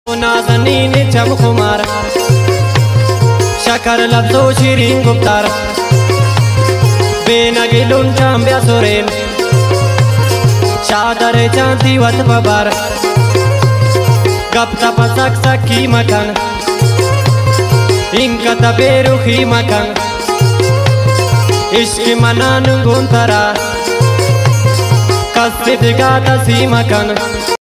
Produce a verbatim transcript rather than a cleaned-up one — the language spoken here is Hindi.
नाज़नीन चमकुमार शकर लब्जो शिरीन गुप्तार बेनगिलुन चांब्या सोरेन शादर चांदी वत बबार गप्ता पसक सकी मकन इनका तबेरुखी मकन इश्क मनान गुंतरा कस्तित गाता सी मकन।